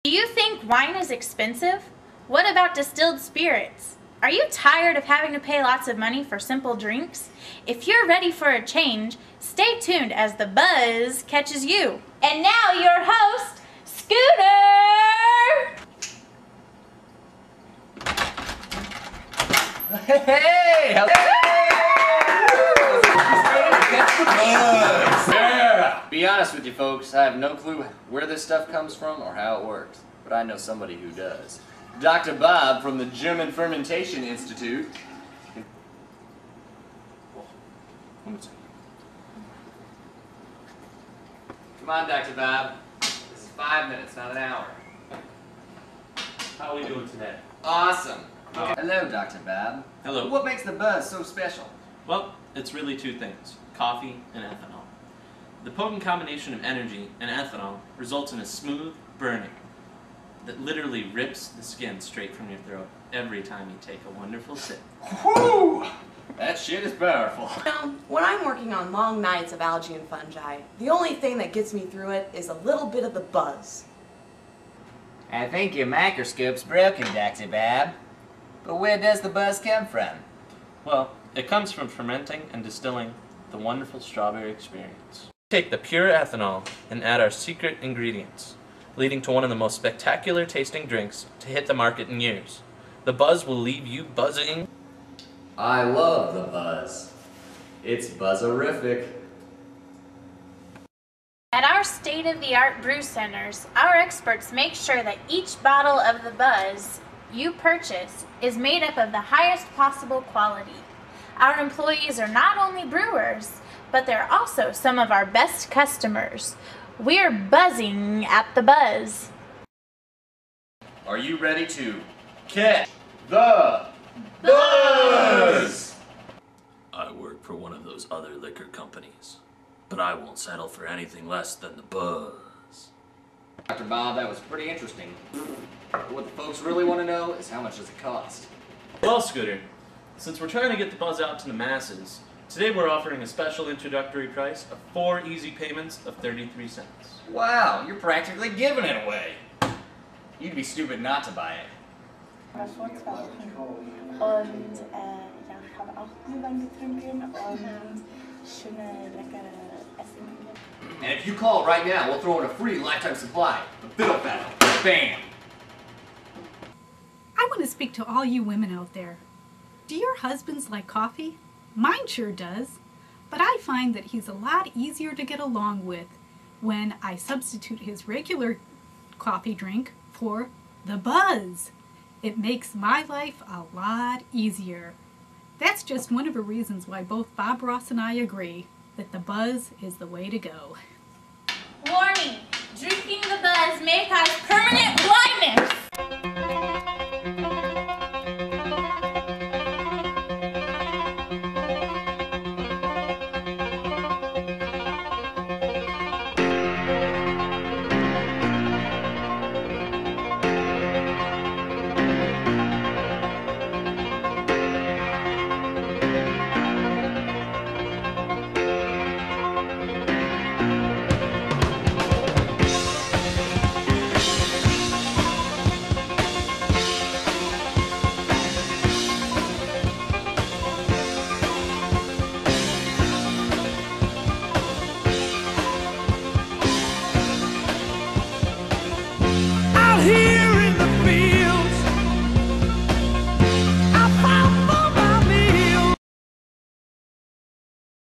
Do you think wine is expensive? What about distilled spirits? Are you tired of having to pay lots of money for simple drinks? If you're ready for a change, stay tuned as the buzz catches you. And now your host, Scooter! Hey! Yeah! Be honest with you folks, I have no clue where this stuff comes from or how it works, but I know somebody who does. Dr. Bob from the German Fermentation Institute. Come on, Dr. Bob. This is 5 minutes, not an hour. How are we doing today? Awesome. Hello, Dr. Bob. Hello. What makes the buzz so special? Well, it's really two things, coffee and ethanol. The potent combination of energy and ethanol results in a smooth burning that literally rips the skin straight from your throat every time you take a wonderful sip. Whoo! That shit is powerful. When I'm working on long nights of algae and fungi, the only thing that gets me through it is a little bit of the buzz. I think your microscope's broken, Dr. Bob. But where does the buzz come from? Well, it comes from fermenting and distilling the wonderful strawberry experience. Take the pure ethanol and add our secret ingredients, leading to one of the most spectacular tasting drinks to hit the market in years. The buzz will leave you buzzing. I love the buzz. It's buzzerific. At our state-of-the-art brew centers, our experts make sure that each bottle of the buzz you purchase is made up of the highest possible quality. Our employees are not only brewers, but they're also some of our best customers. We're buzzing at the buzz. Are you ready to catch the buzz? I work for one of those other liquor companies, but I won't settle for anything less than the buzz. Dr. Bob, that was pretty interesting. What the folks really want to know is how much does it cost? Well, Scooter, since we're trying to get the buzz out to the masses, today we're offering a special introductory price of 4 easy payments of 33 cents. Wow, you're practically giving it away. You'd be stupid not to buy it. Vor 2 Wochen. Und ja, ich habe auch Glühwein getrunken und schöne, leckere Essen. And if you call right now, we'll throw in a free lifetime supply of fiddle faddle. Bam! I want to speak to all you women out there. Do your husbands like coffee? Mine sure does. But I find that he's a lot easier to get along with when I substitute his regular coffee drink for the buzz. It makes my life a lot easier. That's just one of the reasons why both Bob Ross and I agree that the buzz is the way to go. Warning! Drinking the buzz may cause permanent blindness! Out here